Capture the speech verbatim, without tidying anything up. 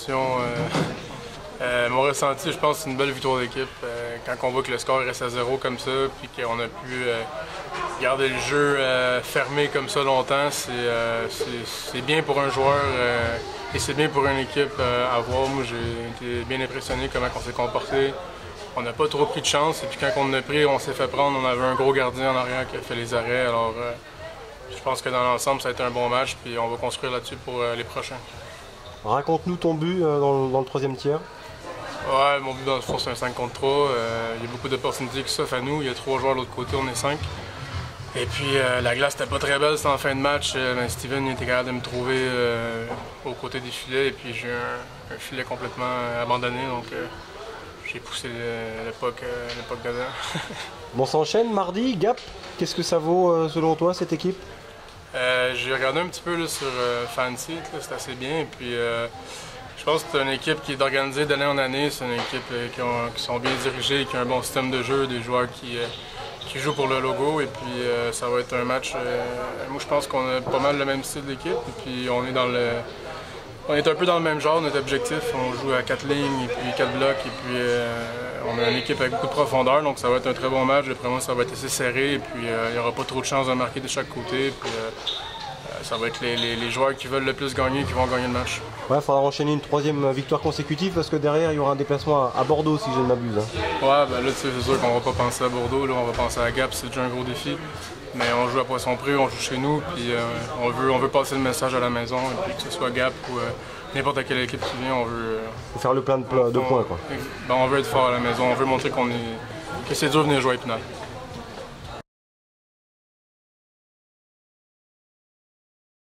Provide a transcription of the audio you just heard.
émotions. Euh, euh, mon ressenti, je pense, c'est une belle victoire d'équipe. Euh, quand on voit que le score reste à zéro comme ça, puis qu'on a pu euh, garder le jeu euh, fermé comme ça longtemps, c'est euh, bien pour un joueur euh, et c'est bien pour une équipe euh, à voir. Moi, j'ai été bien impressionné comment on s'est comporté. On n'a pas trop pris de chance, et puis quand on a pris, on s'est fait prendre. On avait un gros gardien en arrière qui a fait les arrêts. Alors, euh, je pense que dans l'ensemble, ça a été un bon match, puis on va construire là-dessus pour euh, les prochains. Raconte-nous ton but euh, dans, dans le troisième tiers. Ouais, mon but dans le fond, c'est un cinq contre trois. Euh, il y a beaucoup d'opportunités qui s'offrent à nous. Il y a trois joueurs de l'autre côté, on est cinq. Et puis euh, la glace n'était pas très belle, c'était en fin de match. Euh, ben, Steven il était capable de me trouver euh, aux côtés des filets, et puis j'ai eu un, un filet complètement euh, abandonné. Donc euh, j'ai poussé l'époque euh, dedans. Bon, ça enchaîne mardi, Gap. Qu'est-ce que ça vaut euh, selon toi, cette équipe? Euh, j'ai regardé un petit peu là, sur euh, Fancy, c'est assez bien. Et puis, euh, je pense que c'est une équipe qui est organisée d'année en année. C'est une équipe euh, qui, ont, qui sont bien dirigées, qui a un bon système de jeu, des joueurs qui, euh, qui jouent pour le logo. Et puis, euh, ça va être un match. Euh, moi, je pense qu'on a pas mal le même style d'équipe. Et puis, on est dans le. On est un peu dans le même genre, notre objectif. On joue à quatre lignes et puis quatre blocs. Et puis, euh, on a une équipe avec beaucoup de profondeur, donc ça va être un très bon match. D'après moi, ça va être assez serré. Et puis, euh, il n'y aura pas trop de chances de marquer de chaque côté. Puis, euh, ça va être les, les, les joueurs qui veulent le plus gagner qui vont gagner le match. Ouais, il faudra enchaîner une troisième victoire consécutive parce que derrière, il y aura un déplacement à, à Bordeaux, si je ne m'abuse. Hein. Ouais, ben là, c'est sûr qu'on ne va pas penser à Bordeaux. Là, on va penser à Gap, c'est déjà un gros défi. Mais on joue à Poisson-Pré, on joue chez nous, puis euh, on, veut, on veut passer le message à la maison, et puis que ce soit Gap ou euh, n'importe quelle équipe qui vient, on veut... Euh, Faut faire le plein de, de on, points, quoi. Ben, on veut être fort à la maison, on veut montrer qu'on est, que c'est dur de venir jouer à Épinal.